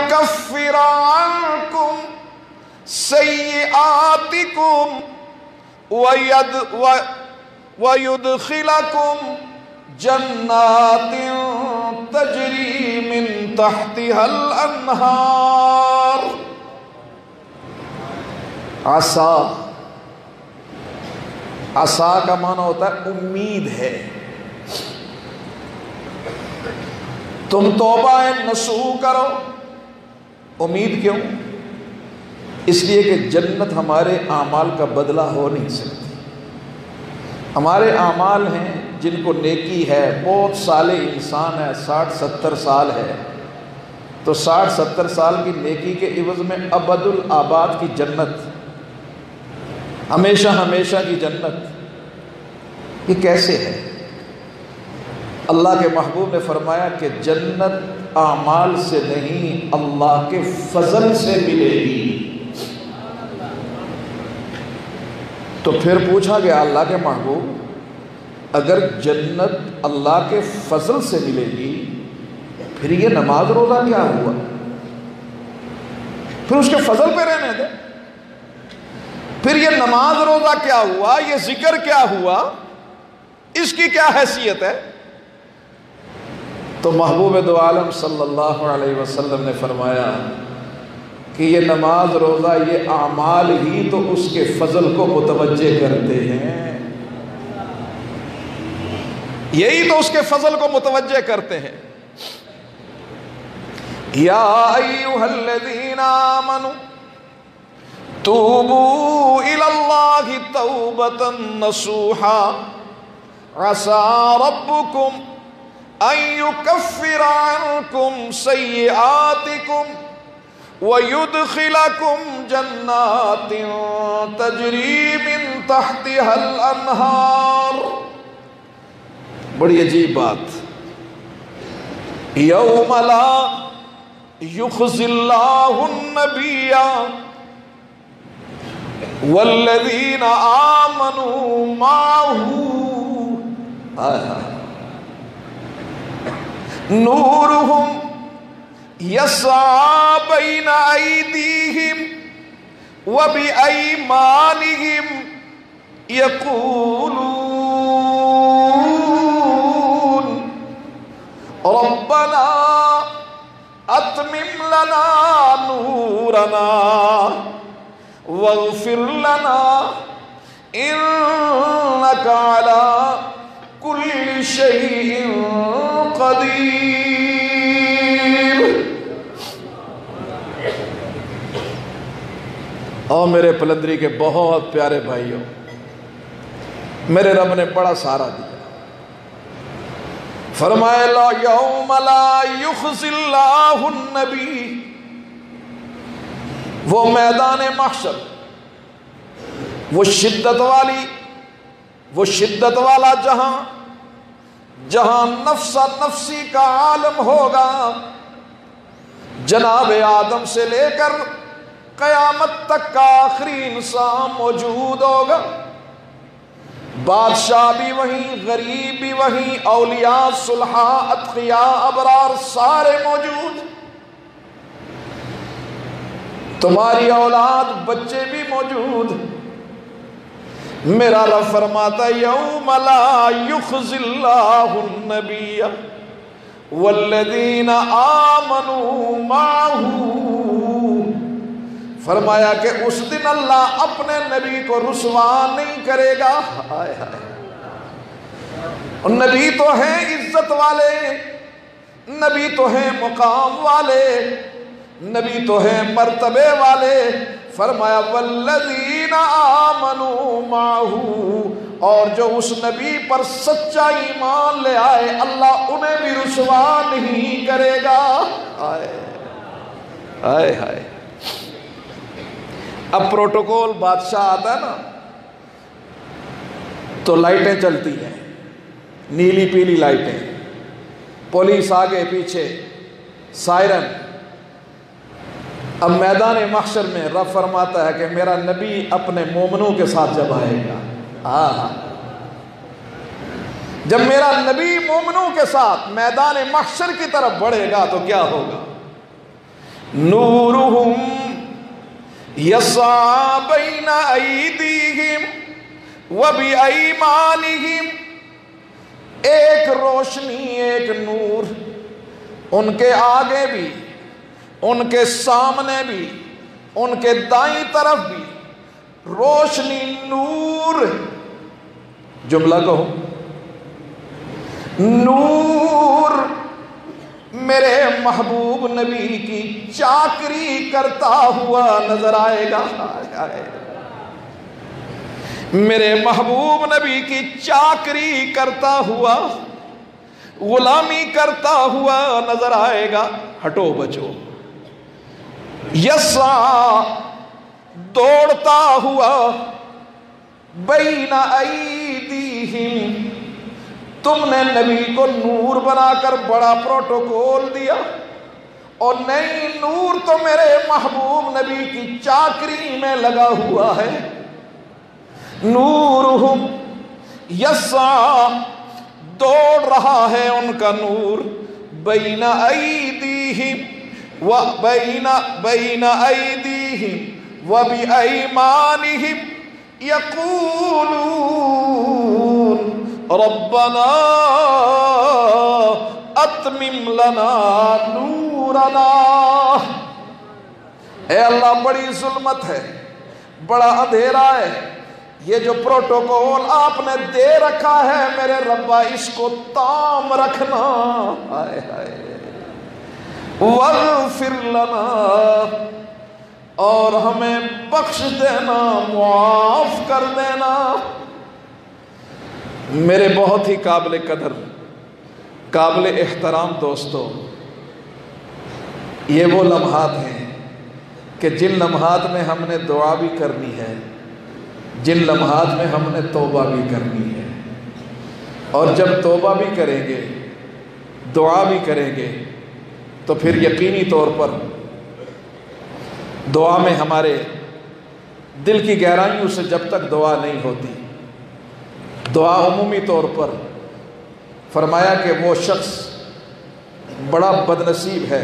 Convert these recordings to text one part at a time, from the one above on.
وَيُكَفِّرَ عَنْكُمْ سَيِّئَاتِكُمْ وَيُدْخِلَكُمْ جَنَّاتٍ تَجْرِي مِنْ تَحْتِهَا الْأَنْهَارُ۔ عسا کا معنی ہوتا ہے امید ہے۔ تم توبہ نصوح کرو، امید کیوں؟ اس لیے کہ جنت ہمارے اعمال کا بدلہ ہو نہیں سکتی۔ ہمارے اعمال ہیں جن کو نیکی ہے، بہت صالح انسان ہے، 60-70 سال ہے، تو 60-70 سال کی نیکی کے عوض میں ابد الآباد کی جنت، ہمیشہ ہمیشہ کی جنت، یہ کیسے ہے؟ اللہ کے محبوب نے فرمایا کہ جنت اعمال سے نہیں، اللہ کے فضل سے ملے گی۔ تو پھر پوچھا گیا اللہ کے محبوب، اگر جنت اللہ کے فضل سے ملے گی، پھر یہ نماز روزہ کیا ہوا؟ پھر اس کے فضل پہ رہنے دے۔ پھر یہ نماز روزہ کیا ہوا؟ یہ ذکر کیا ہوا؟ اس کی کیا حیثیت ہے؟ تو محبوب دو عالم صلی اللہ علیہ وسلم نے فرمایا کہ یہ نماز روزہ، یہ اعمال ہی تو اس کے فضل کو متوجہ کرتے ہیں، یہی تو اس کے فضل کو متوجہ کرتے ہیں۔ یا ایھا الذین آمنوا توبوا الی اللہ توبۃ نصوحا عسى ربکم ان یکفر عنکم سیئاتکم وَيُدْخِلَكُمْ جَنَّاتٍ تَجْرِي مِنْ تَحْتِهَا الْأَنْهَارُ۔ بڑی عجیب بات، یوم لا یخزی اللہ النبی والذین آمنوا معه نورهم یسعی بین ایدیہم وبایمانہم یقولون ربنا اتمم لنا نورنا واغفر لنا انک علی کل شیء قدیر۔ اور میرے پلندری کے بہت پیارے بھائیوں، میرے رب نے بڑا سہارا دیا، فرمایا لا یوم لا یخزی اللہ النبی، وہ میدان محشر، وہ شدت والا جہاں نفس نفسی کا عالم ہوگا، جناب آدم سے لے کر قیامت تک کا آخری انسان موجود ہوگا، بادشاہ بھی وہیں، غریب بھی وہیں، اولیاء صلحاء اتقیاء ابرار سارے موجود، تمہاری اولاد بچے بھی موجود۔ میرا رب فرماتا یوم لا یخزی اللہ النبی والذین آمنوا معه، فرمایا کہ اس دن اللہ اپنے نبی کو رسوا نہیں کرے گا۔ نبی تو ہیں عزت والے، نبی تو ہیں مقام والے، نبی تو ہیں مرتبے والے، فرمایا والذین آمنوا معه، اور جو اس نبی پر سچا ایمان لے آئے اللہ انہیں بھی رسوا نہیں کرے گا۔ آئے ہائے، اب پروٹوکول بادشاہ آتا ہے نا تو لائٹیں چلتی ہیں، نیلی پیلی لائٹیں، پولیس آگے پیچھے، سائرن۔ اب میدان محشر میں رب فرماتا ہے کہ میرا نبی اپنے مومنوں کے ساتھ جب آئے گا، جب میرا نبی مومنوں کے ساتھ میدان محشر کی طرف بڑھے گا تو کیا ہوگا؟ نورہم یسعی بین ایدیہم وبایمانہم، ایک روشنی، ایک نور ان کے آگے بھی، ان کے سامنے بھی، ان کے دائیں طرف بھی روشنی، نور۔ جملہ کہو، نور میرے محبوب نبی کی چاکری کرتا ہوا نظر آئے گا۔ میرے محبوب نبی کی چاکری کرتا ہوا، غلامی کرتا ہوا نظر آئے گا۔ ہٹو بچو، یسعی دوڑتا ہوا، بین ایدیہم، تم نے نبی کو نور بنا کر بڑا پروٹوکول دیا، اور نہیں، نور تو میرے محبوب نبی کی چاکری میں لگا ہوا ہے۔ نورہم یسعی، دوڑ رہا ہے ان کا نور، بین ایدیہم بین ایدیہم وبایمانہم، یقولون ربنا اتمم لنا نورنا۔ اے اللہ، بڑی ظلمت ہے، بڑا اندھیرا ہے، یہ جو پروٹوکول آپ نے دے رکھا ہے میرے ربا، اس کو تام رکھنا۔ ہائے ہائے، واغفر لنا، اور ہمیں بخش دینا، معاف کر دینا۔ میرے بہت ہی قابل قدر، قابل احترام دوستو، یہ وہ لمحات ہیں کہ جن لمحات میں ہم نے دعا بھی کرنی ہے، جن لمحات میں ہم نے توبہ بھی کرنی ہے، اور جب توبہ بھی کریں گے، دعا بھی کریں گے، تو پھر یقینی طور پر دعا میں ہمارے دل کی گہرائیوں سے جب تک دعا نہیں ہوتی، دعا عمومی طور پر فرمایا کہ وہ شخص بڑا بدنصیب ہے،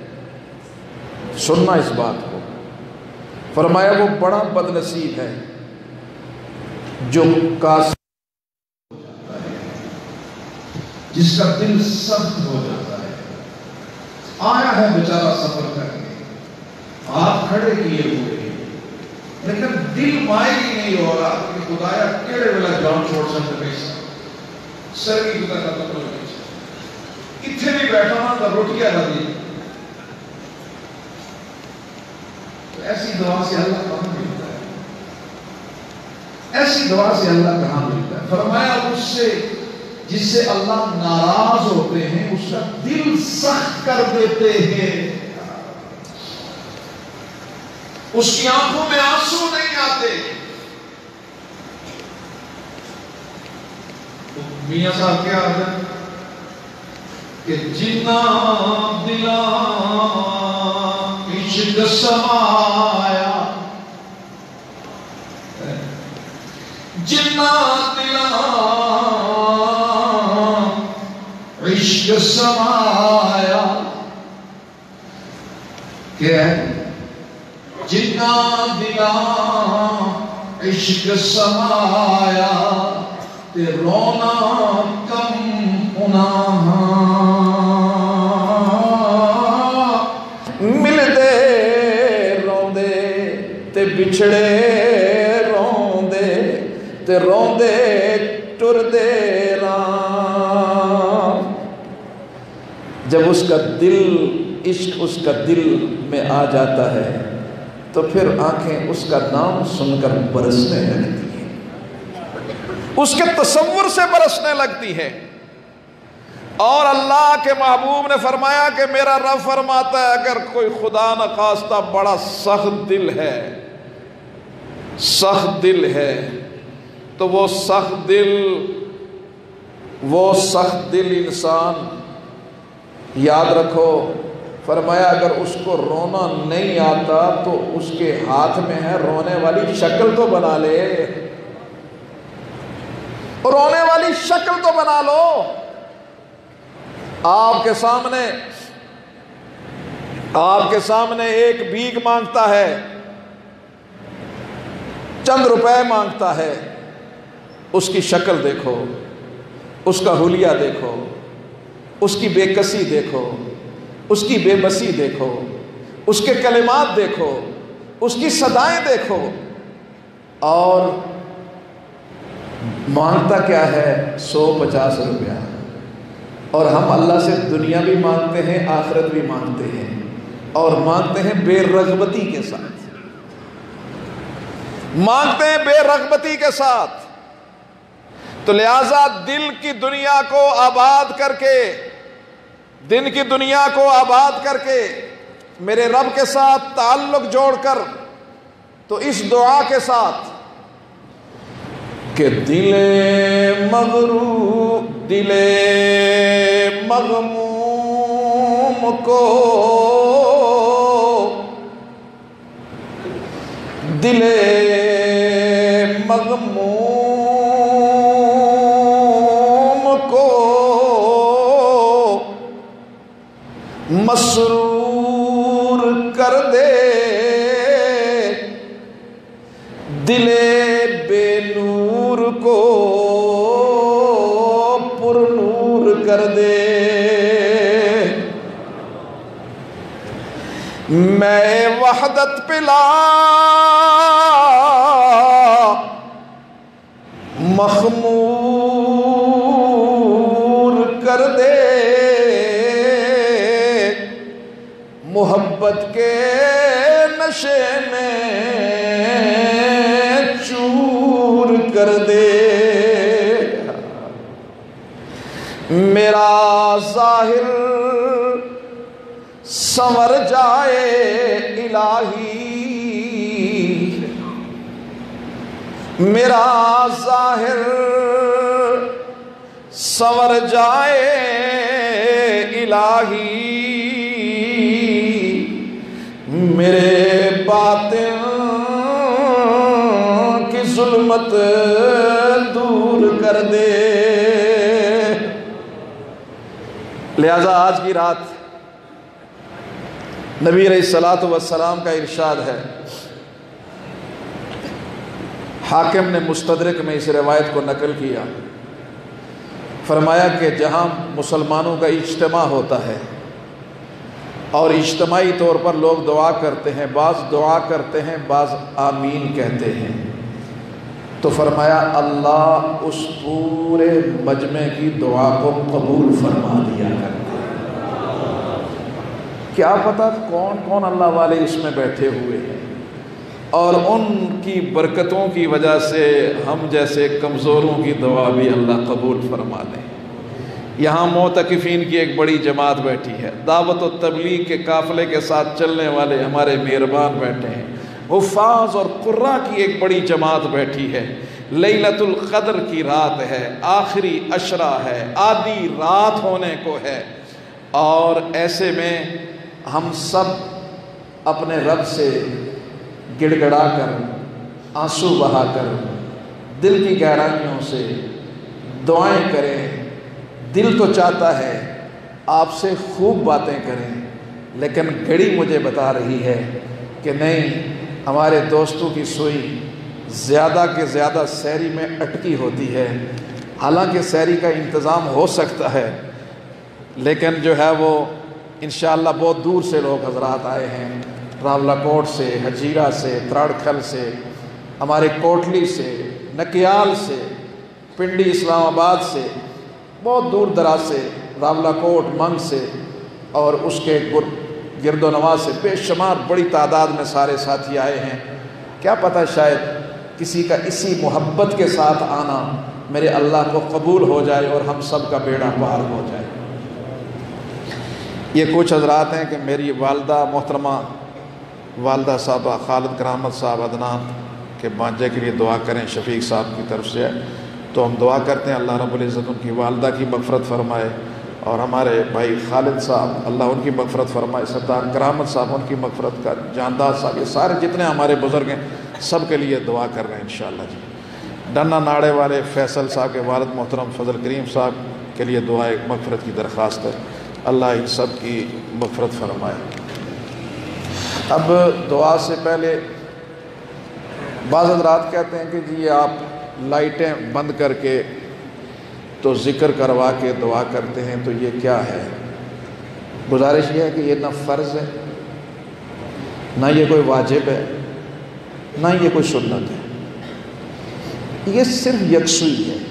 سننا اس بات کو، فرمایا وہ بڑا بدنصیب ہے جو جس کا دل سخت ہو جاتا ہے، آیا ہے بیچارہ سفر کر کے، ہاتھ کھڑے کیے ہوئے، لیکن دل مائل ہی نہیں ہو رہا کہ خدایا کیڑے والا جان چھوڑ سکتے پیسہ سر کی خدا کا قتل ہو گئی، اتنے بھی بیٹھا ہوں تو روٹیاں لگی۔ تو ایسی دعا سے اللہ کہاں ملتا ہے؟ ایسی دعا سے اللہ کہاں ملتا ہے؟ فرمایا اس سے جس سے اللہ ناراض ہوتے ہیں اس کا دل سخت کر دیتے ہیں، اس کی آنکھوں میں آنسو نہیں آتے۔ تو میاں صاحب کیا آدھا کہ جنا دلا عشق سمایا، جنا دلا عشق سمایا، کیا ہے؟ جنا دلا عشق سمایا، تے رونا کم ہونا، مل دے رو دے تے بچھڑے رو دے تے رو دے ٹر دے رام۔ جب اس کا دل، عشق اس کا دل میں آ جاتا ہے تو پھر آنکھیں اس کا نام سن کر برسنے لگتی ہیں، اس کے تصور سے برسنے لگتی ہیں۔ اور اللہ کے محبوب نے فرمایا کہ میرا رب فرماتا ہے اگر کوئی خدا نخواستہ بڑا سخت دل ہے، سخت دل ہے، تو وہ سخت دل انسان، یاد رکھو، فرمایا اگر اس کو رونا نہیں آتا تو اس کے ہاتھ میں ہے رونے والی شکل تو بنا لے، رونے والی شکل تو بنا لو۔ آپ کے سامنے آپ کے سامنے ایک بھیک مانگتا ہے، چند روپے مانگتا ہے، اس کی شکل دیکھو، اس کا حلیہ دیکھو، اس کی بے کسی دیکھو، اس کی بے بسی دیکھو، اس کے کلمات دیکھو، اس کی صدائیں دیکھو، اور مانگتا کیا ہے؟ 150 روپیہ۔ اور ہم اللہ سے دنیا بھی مانگتے ہیں، آخرت بھی مانگتے ہیں، اور مانگتے ہیں بے رغبتی کے ساتھ، مانگتے ہیں بے رغبتی کے ساتھ۔ تو لہذا دل کی دنیا کو آباد کر کے، دن کی دنیا کو آباد کر کے، میرے رب کے ساتھ تعلق جوڑ کر، تو اس دعا کے ساتھ کہ دل مغرور، دل مغموم کو، دل مغموم کو مسرور کر دے، دل بے نور کو پر نور کر دے۔ میں وحدت پلا مخمور کر دے، محبت کے نشے میں چور کر دے۔ میرا ظاہر سنور جائے الہی، میرا ظاہر سنور جائے الہی، میرے باطن کی ظلمت دور کر دے۔ لہذا آج کی رات نبی علیہ الصلوۃ والسلام کا ارشاد ہے، حاکم نے مستدرک میں اس روایت کو نقل کیا، فرمایا کہ جہاں مسلمانوں کا اجتماع ہوتا ہے اور اجتماعی طور پر لوگ دعا کرتے ہیں، بعض دعا کرتے ہیں، بعض آمین کہتے ہیں، تو فرمایا اللہ اس پورے مجمع کی دعا کو قبول فرما دیا کرتے ہیں۔ کیا پتہ کون کون اللہ والے اس میں بیٹھے ہوئے ہیں، اور ان کی برکتوں کی وجہ سے ہم جیسے کمزوروں کی دعا بھی اللہ قبول فرما لے۔ یہاں معتکفین کی ایک بڑی جماعت بیٹھی ہے، دعوت و تبلیغ کے قافلے کے ساتھ چلنے والے ہمارے مہربان بیٹھے ہیں، حفاظ اور قراء کی ایک بڑی جماعت بیٹھی ہے، لیلۃ القدر کی رات ہے، آخری عشرہ ہے، آدھی رات ہونے کو ہے، اور ایسے میں ہم سب اپنے رب سے گڑ گڑا کر، آنسو بہا کر، دل کی گہرائیوں سے دعائیں کریں۔ دل تو چاہتا ہے آپ سے خوب باتیں کریں، لیکن گھڑی مجھے بتا رہی ہے کہ نہیں، ہمارے دوستوں کی سوئی زیادہ کے زیادہ سحری میں اٹکی ہوتی ہے۔ حالانکہ سحری کا انتظام ہو سکتا ہے، لیکن جو ہے وہ انشاءاللہ بہت دور سے لوگ حضرات آئے ہیں، راولہ کوٹ سے، ہجیرہ سے، تراڑکھل سے، ہمارے کوٹلی سے، نکیال سے، پنڈی اسلام آباد سے، بہت دور دراز سے، راولہ کوٹ منگ سے، اور اس کے گرد و نواح سے بے شمار بڑی تعداد میں سارے ساتھی آئے ہیں۔ کیا پتہ شاید کسی کا اسی محبت کے ساتھ آنا میرے اللہ کو قبول ہو جائے اور ہم سب کا بیڑا پار ہو جائے۔ یہ کچھ حضرات ہیں کہ میری والدہ محترمہ والدہ صاحبہ خالد کرامت صاحب عدنان کے بانجے کے لیے دعا کریں، شفیق صاحب کی طرف سے، تو ہم دعا کرتے ہیں اللہ رب العزت ان کی والدہ کی مغفرت فرمائے، اور ہمارے بھائی خالد صاحب اللہ ان کی مغفرت فرمائے، سردار کرامت صاحب ان کی مغفرت کا، جاندار صاحب، یہ سارے جتنے ہمارے بزرگ ہیں سب کے لیے دعا کر رہے ہیں انشاءاللہ جی۔ ڈنا ناڑے والے فیصل صاحب کے والد محترم فضل کریم صاحب کے لیے دعائے مغفرت کی درخواست ہے، اللہ ان سب کی مغفرت فرمائے۔ اب دعا سے پہلے بعض حضرات کہتے ہیں کہ جی یہ آپ لائٹیں بند کر کے تو ذکر کروا کے دعا کرتے ہیں، تو یہ کیا ہے؟ گزارش یہ ہے کہ یہ نہ فرض ہے، نہ یہ کوئی واجب ہے، نہ یہ کوئی سنت ہے، یہ صرف یکسوئی ہے،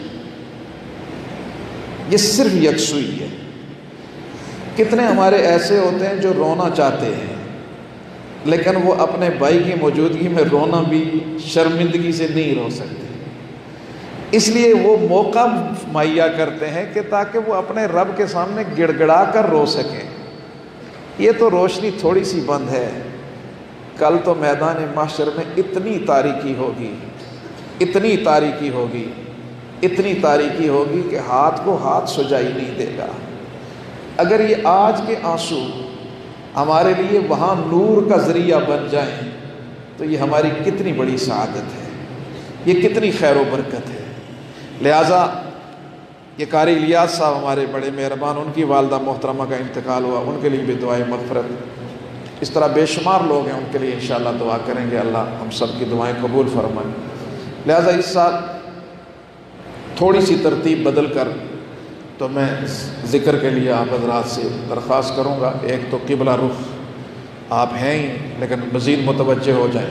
یہ صرف یکسوئی ہے۔ کتنے ہمارے ایسے ہوتے ہیں جو رونا چاہتے ہیں لیکن وہ اپنے بھائی کی موجودگی میں رونا بھی شرمندگی سے نہیں رو سکتے، اس لیے وہ موقع مہیا کرتے ہیں کہ تاکہ وہ اپنے رب کے سامنے گڑ گڑا کر رو سکیں۔ یہ تو روشنی تھوڑی سی بند ہے، کل تو میدان محشر میں اتنی تاریکی ہوگی، اتنی تاریکی ہوگی، اتنی تاریکی ہوگی کہ ہاتھ کو ہاتھ سجائی نہیں دے گا۔ اگر یہ آج کے آنسو ہمارے لیے وہاں نور کا ذریعہ بن جائیں تو یہ ہماری کتنی بڑی سعادت ہے، یہ کتنی خیر و برکت ہے۔ لہٰذا یہ قاری الیاس صاحب ہمارے بڑے مہربان، ان کی والدہ محترمہ کا انتقال ہوا، ان کے لیے بھی دعائے مغفرت۔ اس طرح بے شمار لوگ ہیں، ان کے لیے انشاءاللہ دعا کریں گے، اللہ ہم سب کی دعائیں قبول فرمائے۔ لہٰذا اس سال تھوڑی سی ترتیب بدل کر تو میں ذکر کے لیے آپ حضرات سے درخواست کروں گا۔ ایک تو قبلہ رخ آپ ہیں ہی لیکن مزید متوجہ ہو جائیں،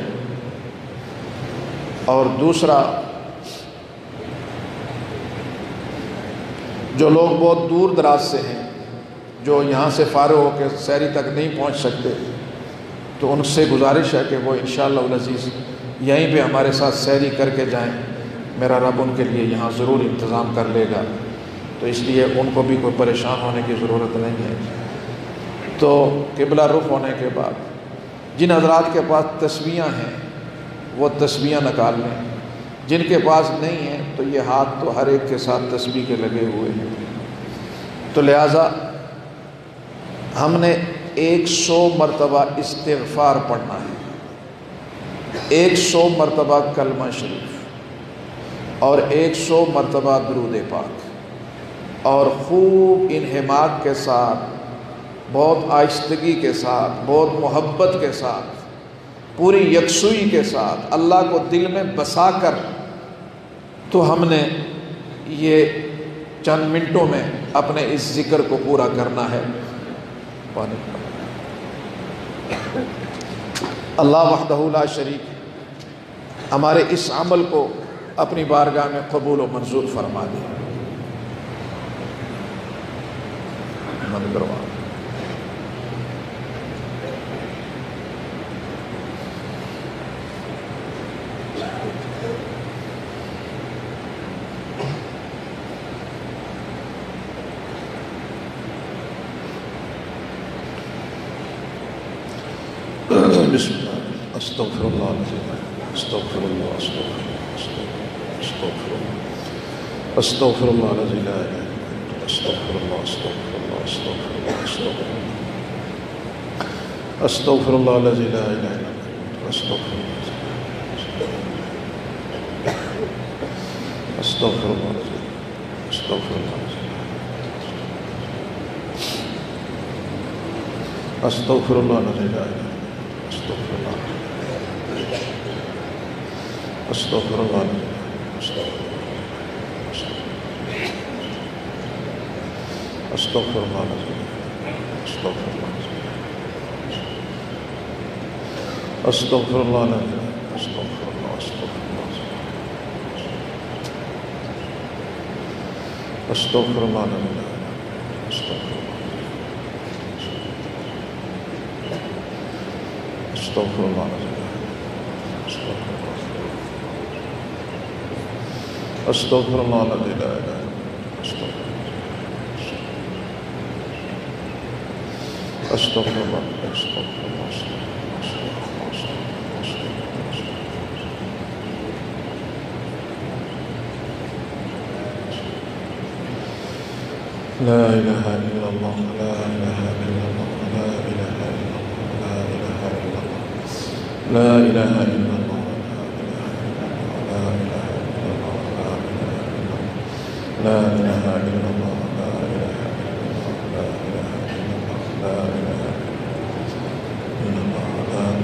اور دوسرا جو لوگ بہت دور دراز سے ہیں، جو یہاں سے فارغ ہو کے سحری تک نہیں پہنچ سکتے، تو ان سے گزارش ہے کہ وہ انشاءاللہ العزیز یہیں پہ ہمارے ساتھ سحری کر کے جائیں، میرا رب ان کے لیے یہاں ضرور انتظام کر لے گا، تو اس لیے ان کو بھی کوئی پریشان ہونے کی ضرورت نہیں ہے۔ تو قبلہ رخ ہونے کے بعد جن حضرات کے پاس تسبیحاں ہیں وہ تسبیحاں نکال لیں، جن کے پاس نہیں ہیں تو یہ ہاتھ تو ہر ایک کے ساتھ تسبیح کے لگے ہوئے ہیں، تو لہٰذا ہم نے 100 مرتبہ استغفار پڑھنا ہے، 100 مرتبہ کلمہ شریف، اور 100 مرتبہ درود پاک، اور خوب انہماک کے ساتھ، بہت آہستگی کے ساتھ، بہت محبت کے ساتھ، پوری یکسوئی کے ساتھ اللہ کو دل میں بسا کر تو ہم نے یہ چند منٹوں میں اپنے اس ذکر کو پورا کرنا ہے۔ اللہ وحدہ لا شریک ہمارے اس عمل کو اپنی بارگاہ میں قبول و منظور فرما دے۔ بند کروا بسم اللہ، استغفر اللہ العظیم، استغفر اللہ، استغفر اللہ الذی لا الہ الا انت، استغفر اللہ، استغفر اللہ، استغفر اللہ، استغفر اللہ الذی لا الہ الا انت، استغفر اللہ، استغفر اللہ، استغفر اللہ، استغفر اللہ الذی لا الہ الا انت، استغفر اللہ، استغفر اللہ، استغفر اللہ، استغفر اللہ، استغفر اللہ، استغفر اللہ، استغفر اللہ، استغفر اللہ، استغفر اللہ الذی لا الہ الا انت، استغفر اللہ، استغفر اللہ، لا الہ الا اللہ، لا الہ الا اللہ، لا الہ الا اللہ، لا الہ الا اللہ، لا الہ الا اللہ، لا الہ الا اللہ، لا الہ الا اللہ، لا الہ الا اللہ، لا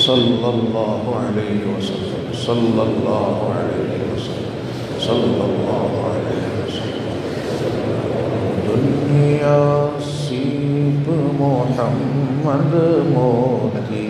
صلی اللہ علیہ وسلم صلی اللہ علیہ وسلم صلی اللہ علیہ وسلم دنیا سیب محمد موتی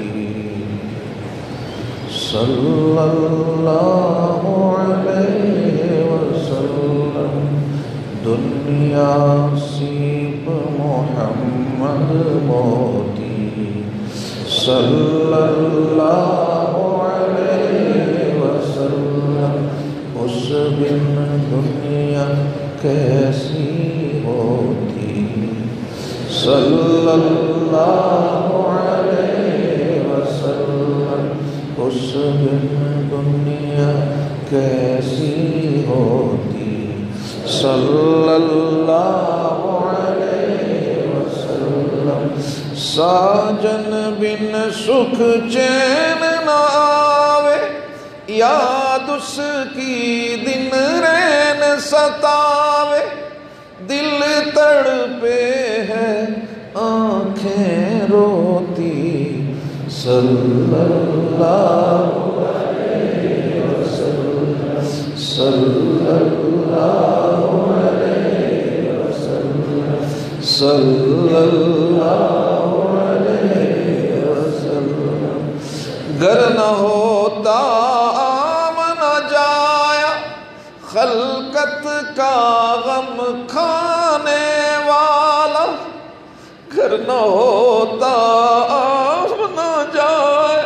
صلی اللہ علیہ وسلم دنیا سیب محمد موتی صلی اللہ علیہ وسلم اس بن دنیا کیسی ہوتی صلی اللہ علیہ وسلم اس بن دنیا کیسی ہوتی صلی اللہ علیہ وسلم ساجن بن سکھ چین نہ آوے یاد اس کی دن رین ستاوے دل تڑپے ہے آنکھیں روتی صلی اللہ علیہ وسلم صلی اللہ علیہ وسلم صلی اللہ علیہ وسلم گر نہ ہوتا نہ جایا خلقت کا غم کھانے والا گر نہ ہوتا نہ جایا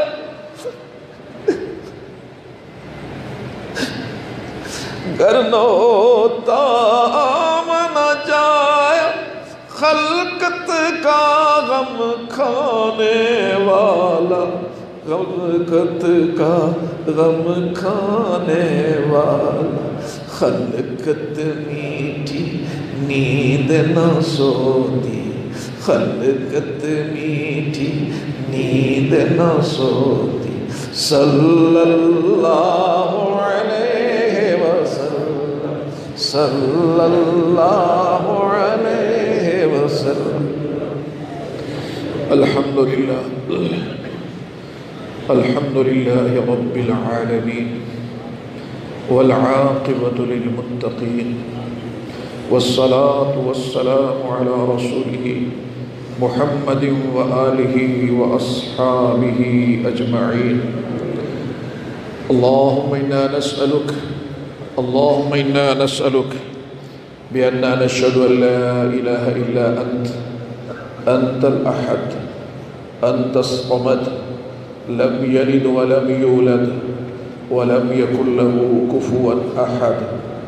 گر نہ ہوتا نہ جایا خلقت کا غم کھانے والا خلقت کا غم کھانے والا خلقت میٹھی نیند نہ سوتی خلقت میٹھی نیند نہ سوتی صلی اللہ علیہ وسلم صلی اللہ علیہ وسلم الحمدللہ الحمدللہ رب العالمین والعاقبۃ للمتقین والصلاة والسلام على رسوله محمد وآلہ وأصحابہ اجمعین اللہم انا نسألک بأننا نشهد أن لا إله إلا أنت الأحد أنت الصمد لم يلد ولم يولد ولم يكن له كفوا أحد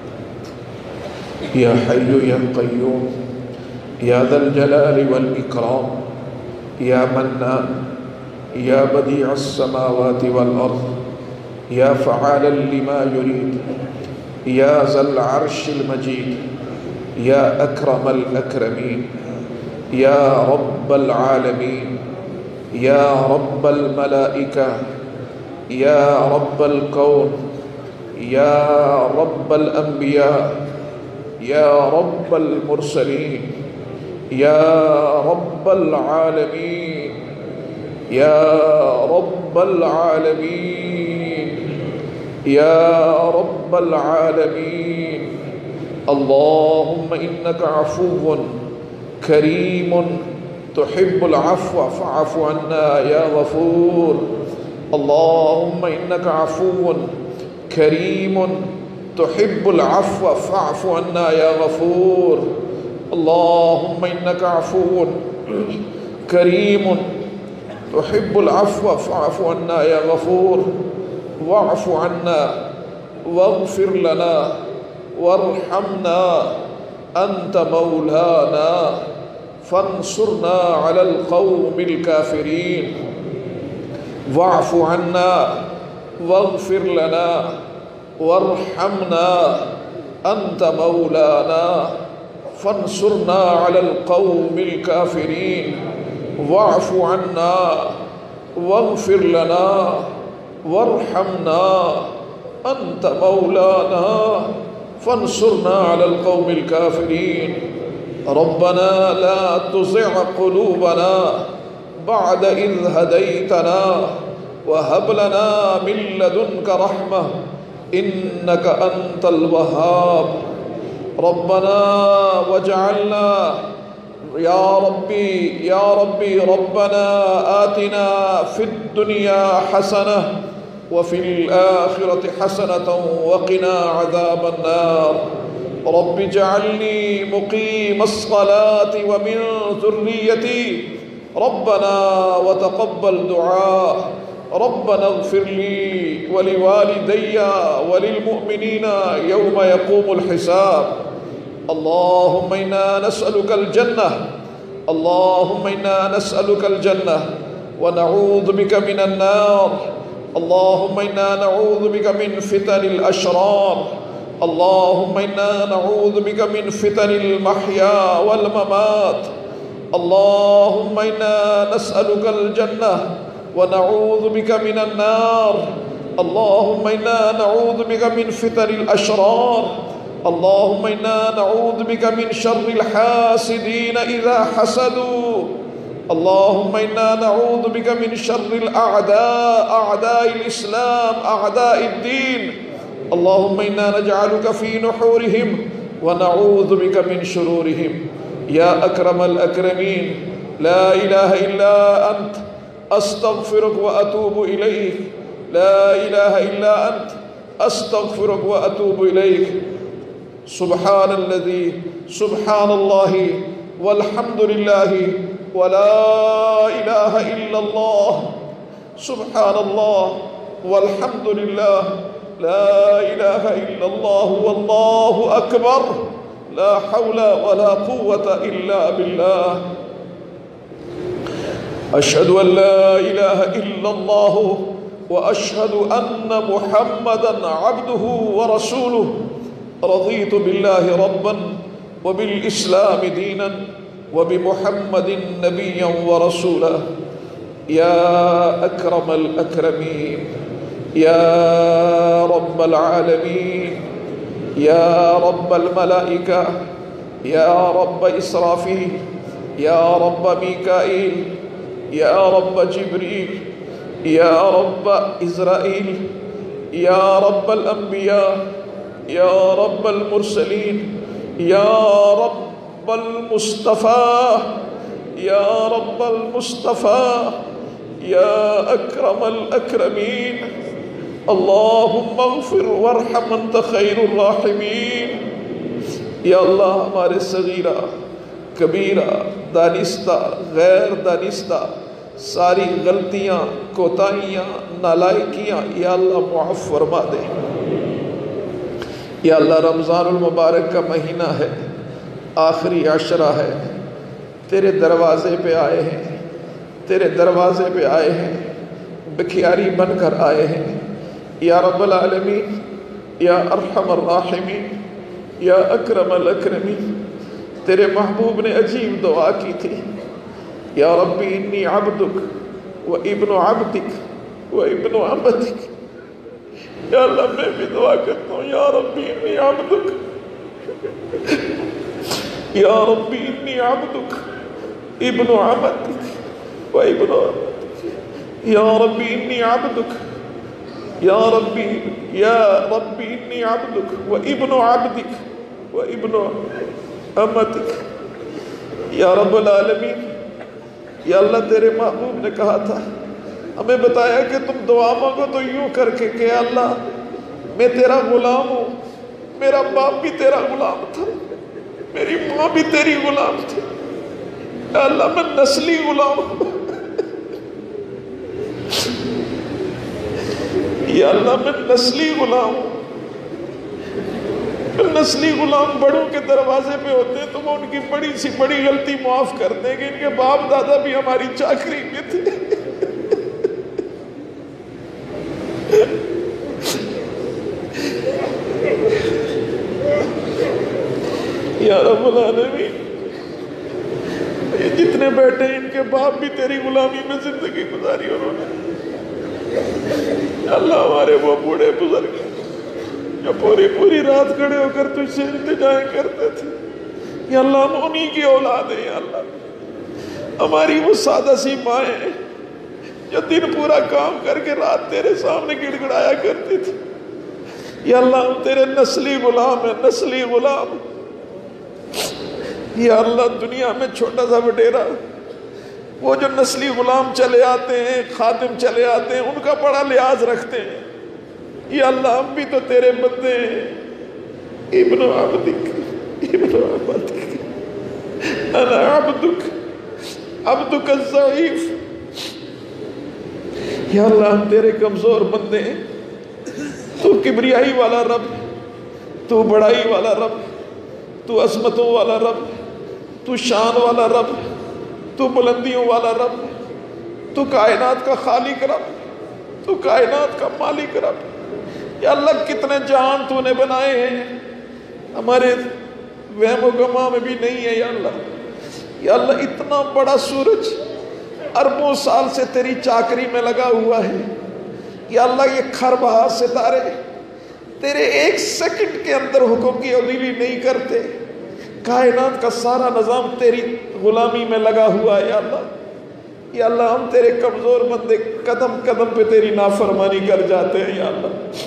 يا حي يا قيوم يا ذا الجلال والإكرام يا منان يا بديع السماوات والأرض يا فعالا لما يريد يا ذا العرش المجيد يا أكرم الأكرمين يا رب العالمين يا رب الملائكة يا رب الكون يا رب الأنبياء يا رب المرسلين يا رب العالمين يا رب العالمين يا رب العالمين اللهم إنك عفو كريم تحب العفو فاعف عنا يا غفور اللهم إنك عفو كريم تحب العفو فاعف عنا يا غفور اللهم إنك عفو كريم تحب العفو فاعف عنا يا غفور واعف عنا واغفر لنا وارحمنا أنت مولانا فانصرنا على القوم الكافرين واعف عنا واغفر لنا وارحمنا أنت مولانا فانصرنا على القوم الكافرين واعف عنا واغفر لنا وارحمنا أنت مولانا فانصرنا على القوم الكافرين ربنا لا تزغ قلوبنا بعد إذ هديتنا وهب لنا من لدنك رحمة إنك أنت الوهاب ربنا واجعلنا يا ربي ربنا آتنا في الدنيا حسنة وفي الآخرة حسنة وقنا عذاب النار رب اجعلني مقيم الصلاة ومن ذريتي ربنا وتقبل دعاء ربنا اغفر لي ولوالدي وللمؤمنين يوم يقوم الحساب اللهم إنا نسألك الجنة اللهم إنا نسألك الجنة ونعوذ بك من النار اللهم إنا نعوذ بك من فتن الأشرار اللهم إنا نعوذ بك من فتن المحيا والممات اللهم إنا نسألك الجنة ونعوذ بك من النار اللهم إنا نعوذ بك من فتن الأشرار اللهم إنا نعوذ بك من شر الحاسدين إذا حسدوا اللهم إنا نعوذ بك من شر الأعداء أعداء الإسلام أعداء الدين اللهم إنا نجعلك في نحورهم ونعوذ بك من شرورهم يا أكرم الأكرمين لا إله إلا أنت أستغفرك وأتوب إليك لا إله إلا أنت أستغفرك وأتوب إليك سبحان الله والحمد لله ولا إله إلا الله سبحان الله والحمد لله لا إله إلا الله والله أكبر لا حول ولا قوة إلا بالله أشهد أن لا إله إلا الله وأشهد أن محمدا عبده ورسوله رضيت بالله ربا وبالإسلام دينا وبمحمد نبيا ورسولا يا أكرم الأكرمين يا رب العالمين يا رب الملائكة يا رب إسرافيل يا رب ميكائيل يا رب جبريل يا رب إسرائيل يا رب الأنبياء يا رب المرسلين يا رب المصطفى يا رب المصطفى يا أكرم الأكرمين اللهم اغفر وارحم انت خیر الراحمین یا اللہ ہمارے صغیرہ کبیرہ دانستہ غیر دانستہ ساری غلطیاں کوتاہیاں نالائکیاں یا اللہ معاف فرما دے یا اللہ رمضان المبارک کا مہینہ ہے آخری عشرہ ہے تیرے دروازے پہ آئے ہیں تیرے دروازے پہ آئے ہیں بکھیاری بن کر آئے ہیں یا رب العالمین یا ارحم الراحمین یا اکرم الاکرمین تیرے محبوب نے عجیب دعا کی تھی یا ربی انی عبدک و ابن عبدک و ابن عبدک یا اللہ میں بھی دعا کرتا ہوں یا ربی انی عبدک یا ربی انی عبدک ابن عبدک و ابن عبدک یا ربی انی عبدک یا ربی انی عبدک و ابن عبدک و ابن امتک یا رب العالمین یا اللہ تیرے محبوب نے کہا تھا ہمیں بتایا کہ تم دعا مانگو تو یوں کر کے کہ اللہ میں تیرا غلام ہوں میرا باپ بھی تیرا غلام تھا میری ماں بھی تیری غلام تھی یا اللہ میں نسلی غلام ہوں یا اللہ میں نسلی غلام ہوں نسلی غلام بڑوں کے دروازے پہ ہوتے ہیں تو وہ ان کی بڑی سی بڑی غلطی معاف کر دیں گے ان کے باپ دادا بھی ہماری چاکری میں تھے یا رب العالمین یہ جتنے بیٹھے ہیں ان کے باپ بھی تیری غلامی میں زندگی گزاری انہوں نے اللہ ہمارے وہ بوڑھے بزرگ جو پوری رات کھڑے ہو کر تجھ سے التجائیں کرتے تھے یا اللہ ہم انہی کی اولاد ہیں یا اللہ ہماری وہ سادہ سی مائیں جو دن پورا کام کر کے رات تیرے سامنے گڑ گڑایا کرتی تھی. یا اللہ ہم تیرے نسلی غلام ہیں، نسلی غلام. یا اللہ دنیا میں چھوٹا سا بٹیرا، وہ جو نسلی غلام چلے آتے ہیں، خادم چلے آتے ہیں، ان کا بڑا لحاظ رکھتے ہیں. یا اللہ ہم بھی تو تیرے بندے ہیں. ابن عبدک ابن عبدک انا عبدک الضعیف. یا اللہ ہم تیرے کمزور بندے ہیں. تو کبریائی والا رب، تو بڑائی والا رب، تو عظمتوں والا رب، تو شان والا رب، تو بلندیوں والا رب، تو کائنات کا خالق رب، تو کائنات کا مالک رب. یا اللہ کتنے جہان تو نے بنائے ہیں، ہمارے وہم و گمان میں بھی نہیں ہے. یا اللہ، یا اللہ اتنا بڑا سورج اربوں سال سے تیری چاکری میں لگا ہوا ہے. یا اللہ یہ کھربہا ستارے تیرے ایک سیکنڈ کے اندر حکم کی عدیلی نہیں کرتے. کائنات کا سارا نظام تیری غلامی میں لگا ہوا ہے. یا اللہ، یا اللہ ہم تیرے کمزور بندے قدم قدم پہ تیری نافرمانی کر جاتے ہیں. یا اللہ،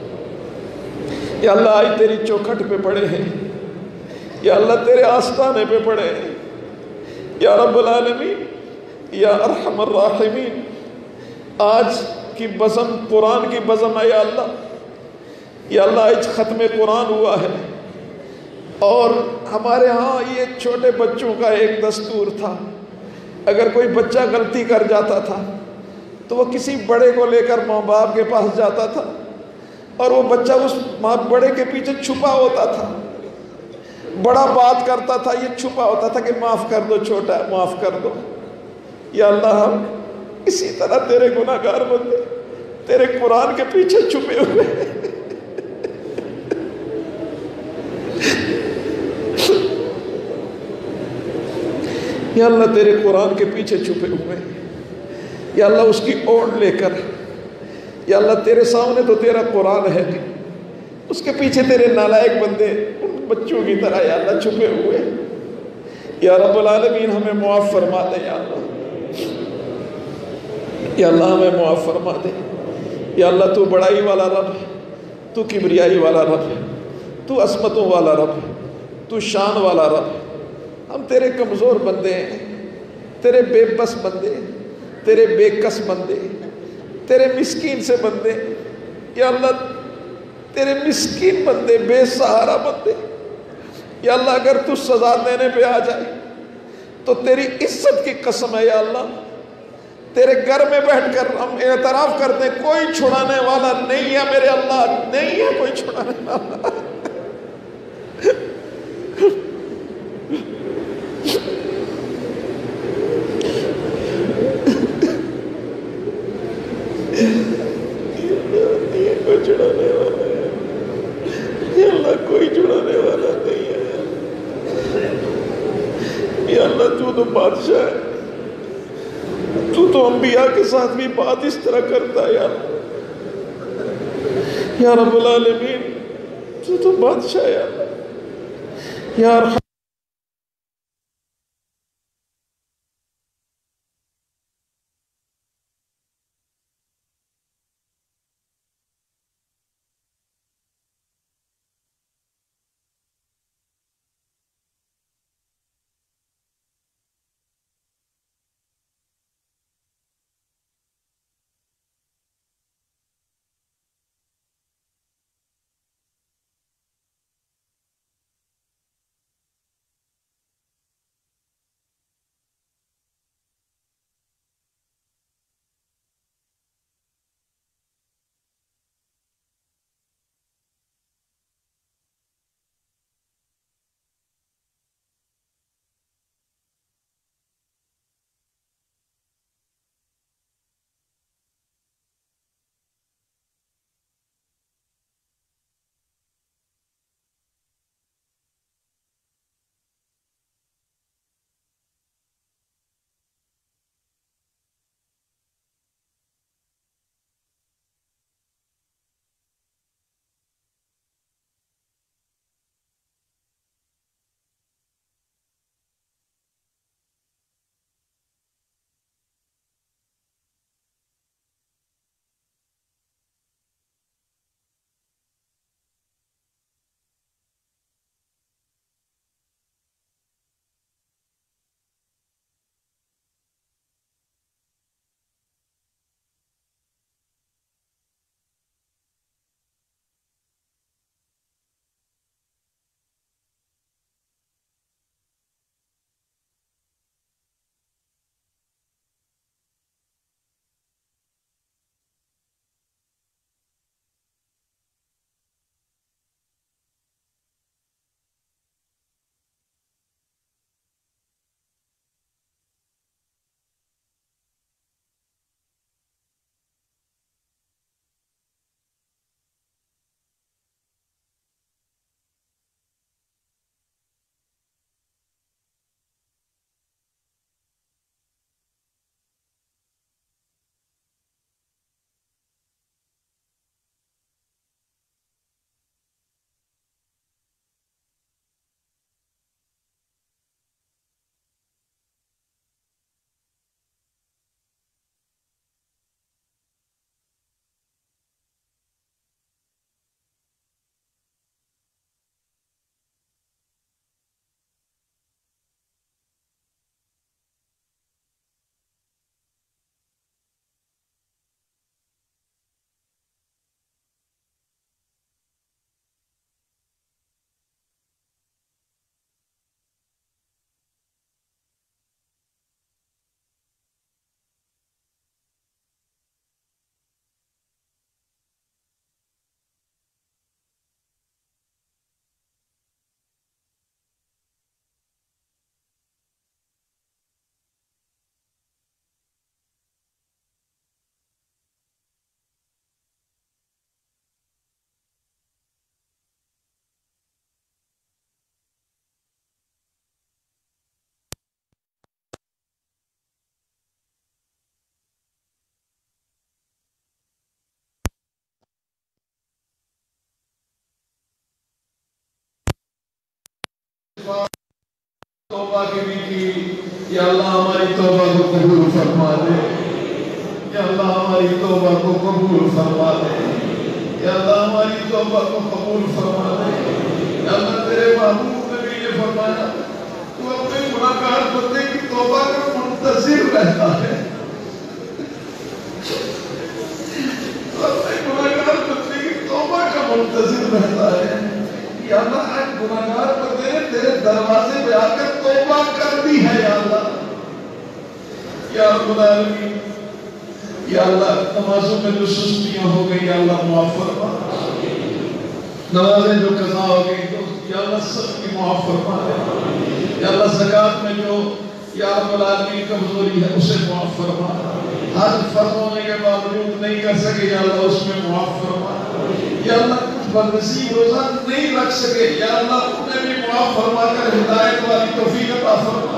یا اللہ آج تیری چوکھٹ پہ پڑے ہیں. یا اللہ تیرے آستانے پہ پڑے ہیں. یا رب العالمین، یا ارحم الراحمین، آج کی بزم قرآن کی بزم ہے. یا اللہ، یا اللہ آج ختم قرآن ہوا ہے، اور ہمارے ہاں یہ چھوٹے بچوں کا ایک دستور تھا، اگر کوئی بچہ غلطی کر جاتا تھا تو وہ کسی بڑے کو لے کر ماں باپ کے پاس جاتا تھا، اور وہ بچہ اس ماں بڑے کے پیچھے چھپا ہوتا تھا. بڑا بات کرتا تھا، یہ چھپا ہوتا تھا کہ معاف کر دو چھوٹا، معاف کر دو. یا اللہ ہم اسی طرح تیرے گناہ گار بندے تیرے قرآن کے پیچھے چھپے ہوئے ہیں. یا اللہ تیرے قرآن کے پیچھے چھپے ہوئے ہیں. یا اللہ اس کی اوڑ لے کر، یا اللہ تیرے سامنے تو تیرا قرآن ہے، اس کے پیچھے تیرے نالائق بندے ان بچوں کی طرح یا اللہ چھپے ہوئے. یا رب العالمین ہمیں معاف فرما دے. یا اللہ، یا اللہ ہمیں معاف فرما دے. یا اللہ تو بڑائی والا رب، تو کبریائی والا رب، تو عظمتوں والا رب، تو شان والا رب. ہم تیرے کمزور بندے ہیں، تیرے بے بس بندے، تیرے بے کس بندے، تیرے مسکین سے بندے. یا اللہ تیرے مسکین بندے، بے سہارا بندے. یا اللہ اگر تو سزا دینے پہ آ جائے تو تیری عزت کی قسم ہے. یا اللہ تیرے گھر میں بیٹھ کر ہم اعتراف کرتے ہیں کوئی چھڑانے والا نہیں ہے میرے اللہ، نہیں ہے کوئی چھڑانے والا. کوئی چھڑانے والا ہے یا اللہ، کوئی چھڑانے والا نہیں ہے. یا اللہ تو تو بادشاہ ہے، تو تو انبیاء کے ساتھ بھی بات اس طرح کرتا ہے. یا اللہ، یا رب العالمین تو تو بادشاہ ہے. یا اللہ، یا توبہ کی بھی کی، یا اللہ ہماری توبہ کو قبول فرما دے، یا اللہ ہماری توبہ کو قبول فرما دے، یا اللہ ہماری توبہ کو قبول فرما دے۔ یا اللہ تیرے محبوب نبی نے فرمایا تو اپنے گناہگار بندے کی توبہ کا منتظر رہتا ہے، تو اپنے گناہگار بندے کی توبہ کا منتظر رہتا ہے۔ یا اللہ آج گناہگار بندے نے تیرے دروازے پہ آ کر توبہ کر دی ہے یا اللہ، یا رب العالمین۔ یا اللہ نمازوں میں جو سستیاں ہو گئی یا اللہ معاف فرما، نمازیں جو قضا ہو گئی تو یا اللہ سب کی معاف فرما دے۔ یا اللہ زکوٰۃ میں جو یا رب العالمین کمزوری ہے اسے معاف فرما، حج فرض ہونے کے باوجود نہیں کر سکے یا اللہ اس میں معاف فرما۔ یا اللہ کچھ بدنصیب روزہ نہیں رکھ سکے یا اللہ انہیں بھی معاف فرما کر ہدایت والی توفیق عطا فرما۔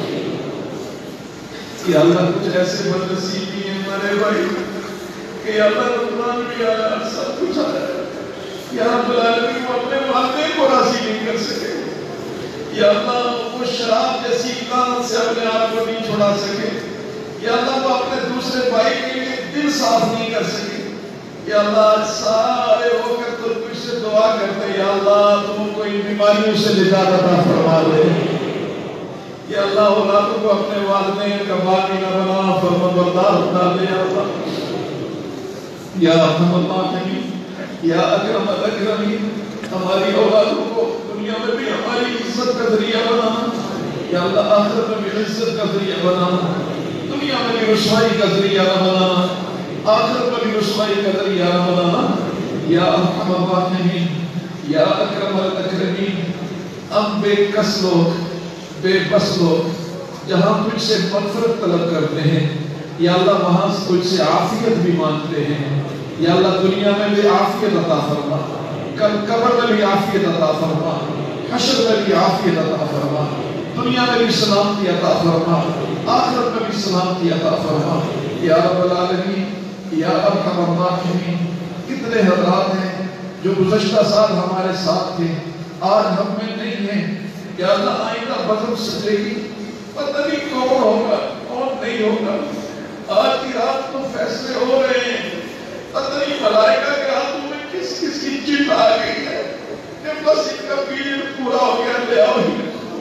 یا اللہ کچھ ایسے بدنصیب بھی ہیں ہمارے بھائی کہ یا اللہ رمضان بھی آیا سب کچھ آیا، یا رب العالمین وہ اپنے والدین کو راضی نہیں کر سکے، یا اللہ وہ شراب جیسی لعنت سے اپنے آپ کو نہیں چھڑا سکے، یا اللہ وہ اپنے دوسرے بھائی کے لیے دل صاف نہیں کر سکے۔ یا اللہ سارے ہو کر تو تجھ سے دعا کرتے یا اللہ تم کو ان بیماریوں سے نجات عطا فرما دے۔ یا اللہ اولادوں کو اپنے والدین کا باقی نہ بنا، فرمانبردار بنا دے یا اللہ۔ یا ارحم الراحمین، یا اکرم الاکرمین، ہماری اولادوں کو دنیا میں بھی ہماری عزت کا ذریعہ بنانا، یا اللہ آخرت میں بھی عزت کا ذریعہ بنانا، دنیا میں بھی رسوائی کا ذریعہ نہ بنانا، آخرت میں بھی رسوائی کا ذریعہ نہ بنانا۔ یا ارحم الراحمین، یا اکرم الاکرمین، ہم بے کس لوگ، بے بس لوگ جہاں تجھ سے مغفرت طلب کرتے ہیں یا اللہ وہاں تجھ سے عافیت بھی مانگتے ہیں، یا اللہ دنیا میں بھی عافیت عطا فرما، کل قبر میں بھی عافیت عطا فرما، حشر میں بھی عافیت عطا فرما، دنیا میں بھی سلامتی عطا فرما، آخرت میں بھی سلامتی عطا فرما۔ یا رب العالمین، یا ارحم الراحمین، کتنے حضرات ہیں جو گزشتہ سال ہمارے ساتھ تھے آج ہم میں نہیں ہیں، یا اللہ آئندہ بزم سجے گی پتہ نہیں کون ہوگا کون نہیں ہوگا، آج کی رات تو فیصلے ہو رہے ہیں، پتہ نہیں ملائکہ کے ہاتھوں میں کس کس کی چٹ آ گئی ہے کہ بس ان کا پیریڈ پورا ہو گیا لے آؤ ہی،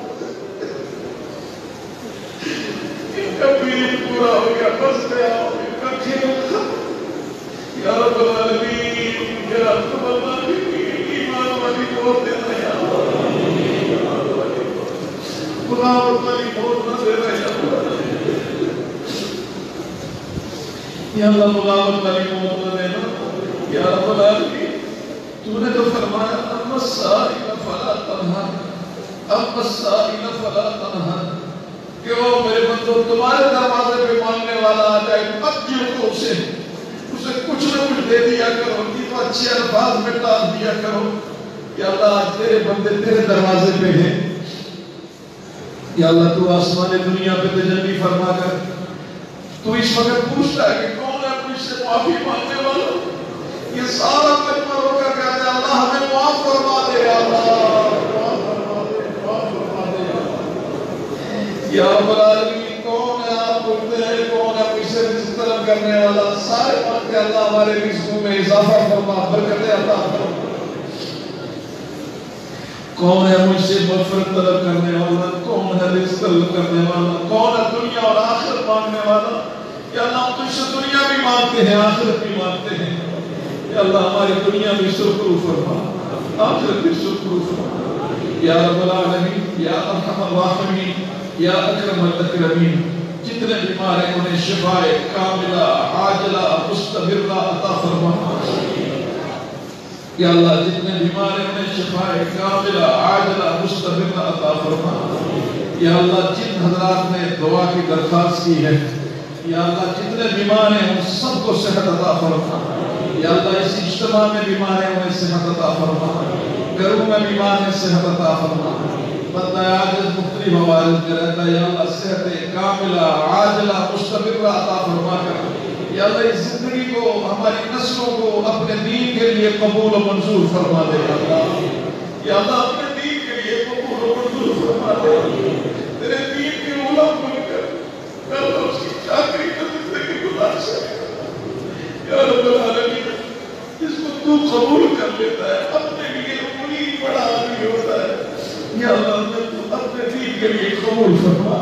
ان کا پیریڈ پورا ہو گیا بس لے آؤ، ان کا کھیل ختم۔ یا رب العالمین، یا رب العالمین، ایمان والی موت دینا یا غلاوت والی موت نہ دینا یا اللہ، غلاوت والی موت نہ دینا یا رب العالمین۔ تو نے تو فرمایا اما السائل فلا تنہر، اما السائل فلا تنہر، کہ وہ میرے بندو تمہارے دروازے پہ مانگنے والا آ جائے مت جیو تو اسے کچھ نہ کچھ دے دیا کرو، تو اچھے الفاظ میں ڈال دیا کرو۔ یا اللہ آج تیرے بندے تیرے دروازے پہ ہیں، یا اللہ تو آسمان دنیا پہ تجلی فرما کر تو اس وقت پوچھتا ہے کہ کون ہے مجھ سے معافی مانگنے والا، یہ سارا کلمہ رو کر کہتا ہے اللہ ہمیں معاف فرما دے، یا اللہ معاف فرما دے، معاف فرما دے یا رب العالمین۔ کون ہے آپ بولتے ہیں کون ہے مجھ سے رزق طلب کرنے والا، سارے مانگتے اللہ ہمارے رزقوں میں اضافہ فرما، برکتیں عطا فرما۔ کون ہے مجھ سے مغفرت طلب کرنے والا، کون ہے رزق طلب کرنے والا، کون ہے دنیا اور آخرت مانگنے والا۔ یا اللہ ہم تجھ سے دنیا بھی مانگتے ہیں آخرت بھی مانگتے ہیں، یا اللہ ہماری دنیا بھی سرخرو فرما، آخرت بھی سرخرو فرما یا رب العالمین، یا ارحم الراحمین، یا اکرم الاکرمین۔ جتنے بیمار ہیں انہیں شفاء کاملہ عاجلہ مستمرہ عطا فرما یا اللہ، جتنے بیمار ہیں انہیں شفاء کاملہ عاجلہ مستمرہ عطا فرما یا اللہ۔ جن حضرات نے دعا کی درخواست کی ہے یا اللہ جتنے بیمار ہیں ان سب کو صحت عطا فرما یا اللہ۔ اس اجتماع میں بیمار ہیں انہیں صحت عطا فرما، گھروں میں بیمار ہیں صحت عطا فرما، بندہ عاجز مختلف موارد میں رہتا ہے یا اللہ صحت کاملہ عاجلہ مستمرہ عطا فرما کر یا اللہ اس زندگی کو ہماری نسلوں کو اپنے دین کے لیے قبول و منظور فرما دے یا اللہ، یا اللہ اپنے دین کے لیے قبول و منظور فرما تیرے دین کے غلام بن کر یا اللہ اس کی چاکری کا زندگی گزار سکے یا رب العالمین. جس کو تو قبول کر لیتا ہے اپنے لیے وہی بڑا آدمی ہوتا ہے. یا اللہ تو اپنے دین کے لیے قبول فرما.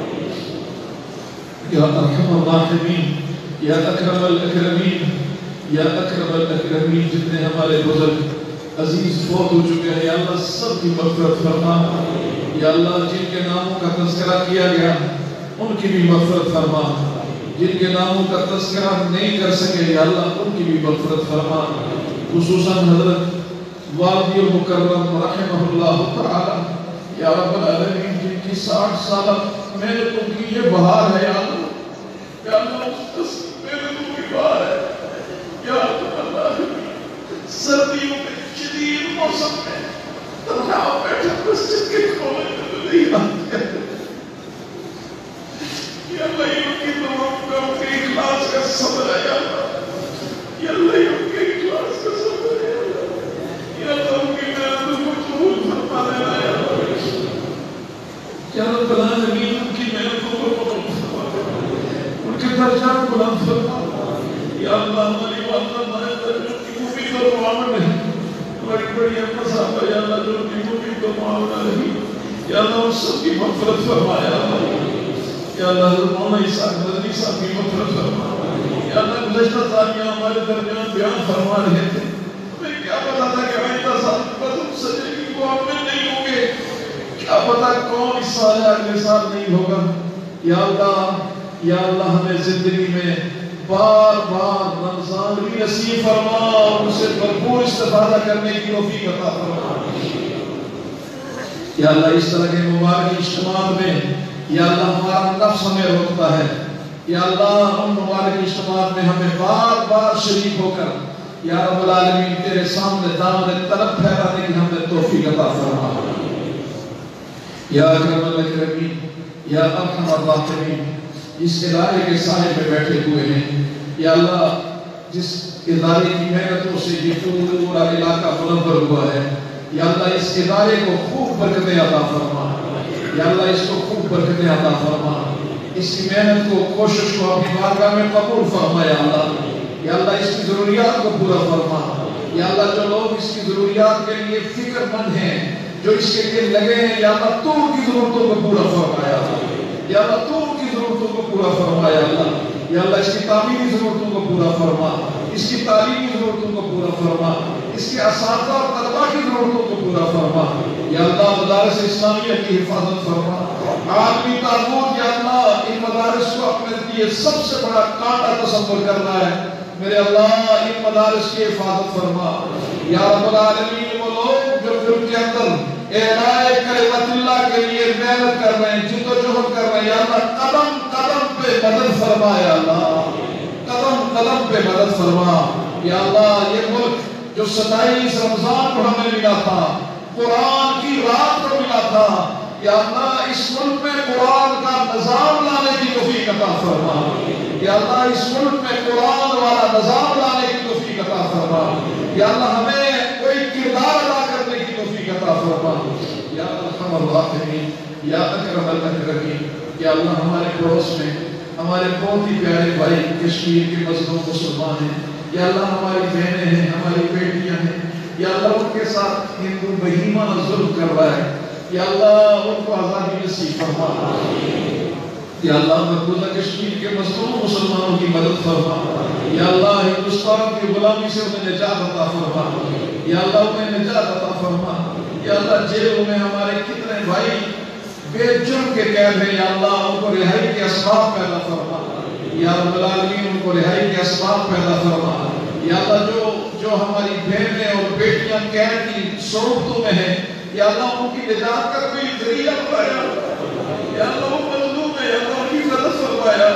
یا ارحم الراحمین یا اکرم الاکرمین یا اکرم الاکرمین. جتنے ہمارے بزرگ عزیز فوت ہو چکے ہیں یا اللہ سب کی مغفرت فرما. یا اللہ جن کے ناموں کا تذکرہ کیا گیا ان کی بھی مغفرت فرما. جن کے ناموں کا تذکرہ نہیں کر سکے یا اللہ ان کی بھی مغفرت فرما. خصوصاً حضرت وادی المکرم رحمہ اللہ تعالی یا رب العالمین جن کی 60 سالہ محنتوں کی یہ بہار ہے یا اللہ. یا اللہ اس محنتوں کی بہار ہے یا رب العالمین. سردیوں میں شدید موسم میں تنہا بیٹھا مسجد کے کھولے میں نہیں آتے. یا اللہ ان کی دعاؤں کا ان کے اخلاص کا صبر ہے یا اللہ. یا اللہ ان کے اخلاص کا صبر ہے یا اللہ. یا اللہ ان کی محنتوں کو قبول فرما دینا یا اللہ. یا رب العالمین ان کی محنتوں کو قبول فرما دینا. ان کے درجات بلند فرما. یا اللہ ہماری والدہ ہمارے درجوں کی مفید اور معاون ہے. ہماری بڑی اپنا صاحب ہے یا اللہ جو ان کی مفید اور معاون رہی. یا اللہ ان سب کی مغفرت فرما یا اللہ. یا اللہ حضرت مولانا اسحاق مدنی صاحب کی مغفرت فرما. یا اللہ گزشتہ سالیاں ہمارے درمیان بیان فرما رہے تھے. ہمیں کیا پتا تھا کہ آئندہ سال پر تم سجدے کو ہم میں نہیں ہوں گے. کیا پتا کون اس سال یا اگلے سال نہیں ہوگا. یا اللہ ہمیں زندگی میں بار بار رمضان بھی نصیب فرما اور ان سے بھرپور استفادہ کرنے کی توفیق عطا فرما. یا اللہ اس طرح کے مبارک اجتماعات میں یا اللہ ہمارا نفس ہمیں روکتا ہے. یا اللہ ان مبارک اجتماعات میں ہمیں بار بار شریک ہو کر یا رب العالمین تیرے سامنے دامن طلب پھیلانے کی ہمیں توفیق عطا فرما. یا اکرم الاکرمین یا ارحم الراحمین. جس ادارے کے سائے میں بیٹھے ہوئے ہیں یا اللہ جس ادارے کی محنتوں سے یہ پورا علاقہ منور ہوا ہے یا اللہ اس ادارے کو خوب برکتیں عطا فرما. یا اللہ اس کو خوب برکتیں عطا فرما. اس کی محنت کو کوشش کو اپنی بارگاہ میں قبول فرما یا اللہ. یا اللہ اس کی ضروریات کو پورا فرما. یا اللہ جو لوگ اس کی ضروریات کے لیے فکر مند ہیں جو اس کے لیے لگے ہیں یا اللہ تو ان کی ضرورتوں کو پورا فرما یا اللہ. یا اللہ تو ان کی ضرورتوں کو پورا فرما یا اللہ. یا اللہ اس کی تعمیری ضرورتوں کو پورا فرما. اس کی تعلیمی ضرورتوں کو پورا فرما. اس کے اساتذہ اور طلباء کی ضرورتوں کو پورا فرما. یا اللہ مدارس اسلامیہ کی حفاظت فرما. عالمی تعبت یا اللہ ان مدارس کو اپنے لیے سب سے بڑا کانٹا تصور کرنا ہے. میرے اللہ ان مدارس کی حفاظت فرما. یا رب العالمین وہ لوگ جو ملک کے اندر اعلاء کلمت اللہ کے لیے محنت کر رہے ہیں جدوجہد کر رہے ہیں یا اللہ قدم قدم پہ مدد فرما. یا اللہ قدم قدم پہ مدد فرما. یا اللہ یہ ملک جو 27 رمضان کو ہمیں ملا تھا قرآن کی رات کو ملا تھا یا اللہ اس ملک میں قرآن کا نظام لانے کی توفیق عطا فرما. یا اللہ اس ملک میں قرآن والا نظام لانے کی توفیق عطا فرما. یا اللہ ہمیں کوئی کردار ادا کرنے کی توفیق عطا فرما. یا ارحم الراحمین یا اکرم الاکرمین. یا اللہ ہمارے پڑوس میں ہمارے بہت ہی پیارے بھائی کشمیر کے مظلوم مسلمان ہیں یا اللہ ہماری بہنیں ہیں ہماری بیٹیاں ہیں یا اللہ ان کے ساتھ ہندو بہیمانہ ظلم کر رہا ہے یا اللہ ان کو آزادی نصیب فرما. یا اللہ مقبوضہ کشمیر کے مظلوم مسلمانوں کی مدد فرما. یا اللہ ہندوستان کی غلامی سے انہیں نجات عطا فرما. یا اللہ انہیں نجات عطا فرما. یا اللہ جیلوں میں ہمارے کتنے بھائی بے جرم کے قید ہیں یا اللہ ان کو رہائی کے اسباب پیدا فرما. یا رب العالمین ان کو رہائی کے اسباب پیدا فرما. یا اللہ جو ہماری بہنیں اور بیٹیاں قید کی صورتوں میں ہیں یا اللہ ان کی نجات کا کوئی ذریعہ بنایا. یا اللہ وہ مظلوم ہے یا اللہ ان کی مدد فرمایا.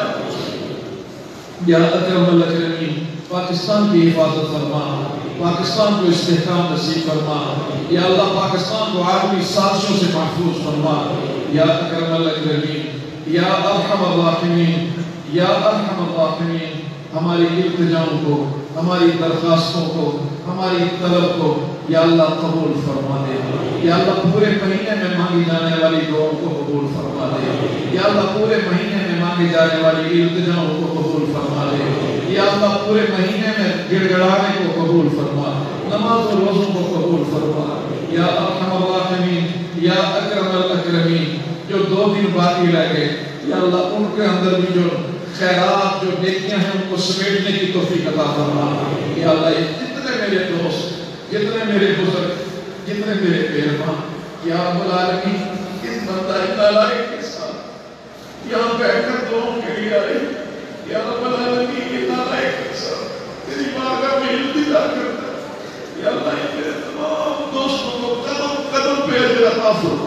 یا اکرم الاکرمین پاکستان کی حفاظت فرما. پاکستان کو استحکام نصیب فرما. یا اللہ پاکستان کو عالمی سازشوں سے محفوظ فرما. یا اکرم الاکرمین یا ارحم الراحمین یا ارحم الراحمین. ہماری التجاؤں کو ہماری درخواستوں کو ہماری طلب کو یا اللہ قبول فرما دے، یا اللہ پورے مہینے میں مانگی جانے والی دعاؤں کو قبول فرما دے، یا اللہ پورے مہینے میں مانگی جانے والی التجاؤں کو قبول فرما دے، یا اللہ پورے مہینے میں گڑ گڑانے کو قبول فرما، نماز و روزوں کو قبول فرما، یا ارحم الراحمین، یا اکرم الاکرمین۔ جو 2 دن باقی رہ گئے یا اللہ ان کے اندر بھی جو خیرات جو نیکیاں ہیں ان کو سمیٹنے کی توفیق عطا فرما، یا اللہ جتنے میرے دوست، جتنے میرے بزرگ، جتنے میرے پیرواں، یا رب العالمین اس بندہ اتنا لائق کے ساتھ یہاں بیٹھ کر دعاؤں کے لیے آئے، یا رب العالمین اتنا لائق کے ساتھ تیری بارگاہ میں التجا کرتا ہے، یا اللہ میرے تمام دوستوں کو قدم قدم پہ اجر عطا فرما،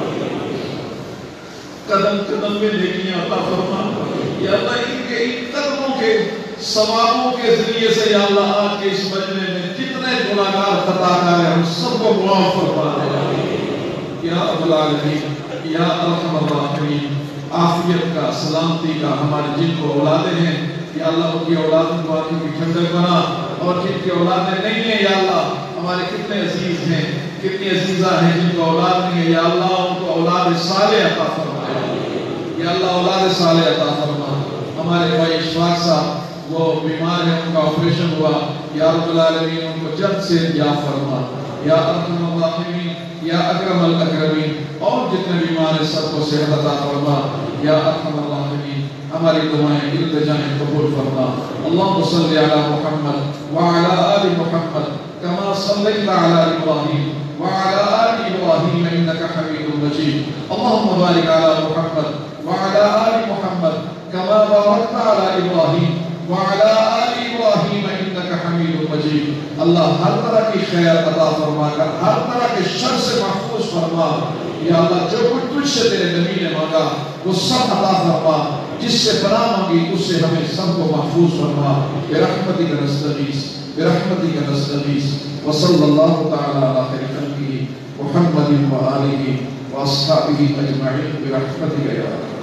قدم قدم پہ نیکیاں عطا فرما، یا اللہ ان کے ان قدموں کے ثوابوں کے ذریعے سے یا اللہ آج کے اس مجمع میں جتنے گناہگار خطاکار ہیں ہم سب کو معاف فرما دے، یا رب العالمین، یا ارحم الراحمین۔ عافیت کا، سلامتی کا ہمارے جن کو اولادیں ہیں یا اللہ ان کی اولادوں کو آنکھوں کی ٹھنڈک بنا، اور جن کی اولادیں نہیں ہیں یا اللہ ہمارے کتنے عزیز ہیں، کتنی عزیزہ ہیں جن کو اولاد نہیں ہے، یا اللہ ان کو اولاد صالح عطا فرما، یا اللہ اولاد صالح عطا فرما۔ ہمارے بھائی اشفاق صاحب وہ بیمار ہیں، ان کا آپریشن ہوا، یا رب العالمین ان کو جلد سے یاب فرما، یا ارحم الراحمین، یا اکرم الاکرمین، اور جتنے بیمار ہیں سب کو صحت عطا فرما، یا ارحم الراحمین۔ ہماری دعائیں التجائیں قبول فرما۔ اللہم صلی علی محمد وعلی آل محمد کما صلیت علی ابراہیم وعلی آل ابراہیم انکا حمید مجید۔ اللہم بارک علی محمد وعلی آل محمد کما بارکت علی ابراہیم وعلی آل ابراہیم انکا حمید مجید۔ اللہ ہر طرح کی خیر عطا فرما کر ہر طرح کے شر سے محفوظ فرما، یا اللہ جو کچھ تجھ سے تیرے نبی نے مانگا وہ سب عطا فرما، جس سے پناہ مانگی اس سے ہمیں سب کو محفوظ فرما، برحمتک نستغیث برحمتک نستغیث۔ وصلی اللہ تعالی علی خیر خلقہ محمد و آلہ و اصحابہ اجمعین برحمتک یا رب۔